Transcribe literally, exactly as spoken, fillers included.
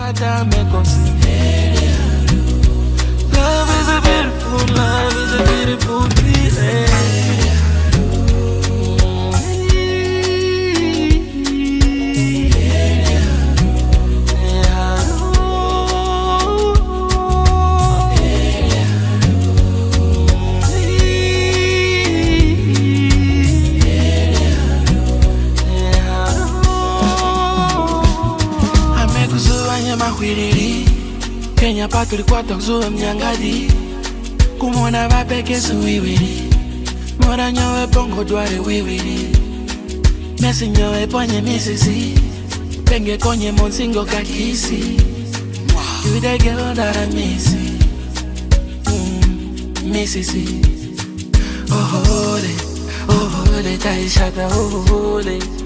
Tata me considere. Love is a beautiful, love is a beautiful thing. Kenya pa tulikuwa tukzuwe mnyangadi kumona vapeke suwiwili mora nyowe pongo dware wiwili mesi nyowe ponye misisi penge konye monsingo kakisi you the girl that I miss mm, misisi oh hole oh hole taishata oh hole